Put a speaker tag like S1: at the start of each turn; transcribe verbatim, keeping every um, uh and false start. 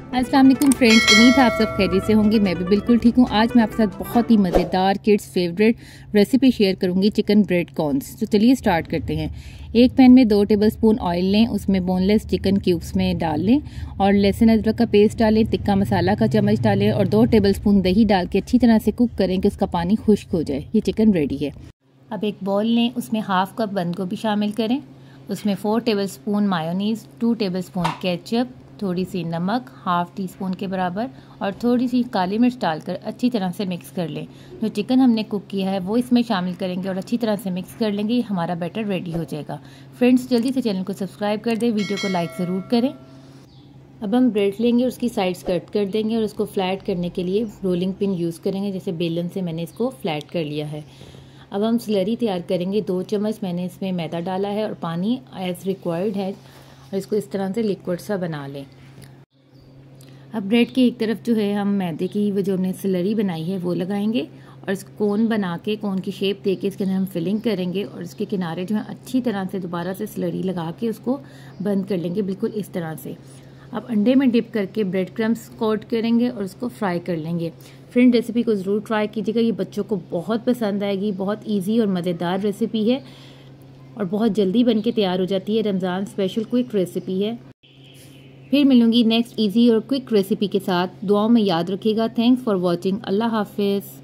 S1: अस्सलाम वालेकुम फ्रेंड्स, उम्मीद है आप सब खैरियत से होंगे। मैं भी बिल्कुल ठीक हूँ। आज मैं आपके साथ बहुत ही मज़ेदार किड्स फेवरेट रेसिपी शेयर करूँगी, चिकन ब्रेड कॉर्न्स। तो चलिए स्टार्ट करते हैं। एक पैन में दो टेबलस्पून ऑयल लें, उसमें बोनलेस चिकन क्यूब्स में डाल लें और लहसुन अदरक का पेस्ट डालें, तिक्का मसाला का चम्मच डालें और दो टेबलस्पून दही डाल के अच्छी तरह से कुक करें कि उसका पानी खुश्क हो जाए। ये चिकन रेडी है। अब एक बॉल लें, उसमें हाफ कप बंद गोभी शामिल करें, उसमें four tablespoon mayonnaise, two tablespoon ketchup, थोड़ी सी नमक हाफ टी स्पून के बराबर और थोड़ी सी काली मिर्च डालकर अच्छी तरह से मिक्स कर लें। जो चिकन हमने कुक किया है वो इसमें शामिल करेंगे और अच्छी तरह से मिक्स कर लेंगे। हमारा बैटर रेडी हो जाएगा। फ्रेंड्स, जल्दी से चैनल को सब्सक्राइब कर दें, वीडियो को लाइक ज़रूर करें। अब हम ब्रेड लेंगे, उसकी साइड्स कट कर देंगे और उसको फ्लैट करने के लिए रोलिंग पिन यूज़ करेंगे। जैसे बेलन से मैंने इसको फ्लैट कर लिया है। अब हम स्लरी तैयार करेंगे। दो चम्मच मैंने इसमें मैदा डाला है और पानी एज़ रिक्वायर्ड है और इसको इस तरह से लिक्विड सा बना लें। अब ब्रेड की एक तरफ जो है हम मैदे की वो जो हमने स्लरी बनाई है वो लगाएंगे और इसको कोन बना के कोन की शेप दे के इसके अंदर हम फिलिंग करेंगे और इसके किनारे जो है अच्छी तरह से दोबारा से स्लरी लगा के उसको बंद कर लेंगे, बिल्कुल इस तरह से। अब अंडे में डिप करके ब्रेड क्रम्स कोट करेंगे और उसको फ्राई कर लेंगे। फ्रेंड, रेसिपी को ज़रूर ट्राई कीजिएगा, ये बच्चों को बहुत पसंद आएगी। बहुत ईजी और मज़ेदार रेसिपी है और बहुत जल्दी बन के तैयार हो जाती है। रमज़ान स्पेशल क्विक रेसिपी है। फिर मिलूंगी नेक्स्ट इजी और क्विक रेसिपी के साथ। दुआओं में याद रखिएगा। Thanks for watching. अल्लाह हाफिज़।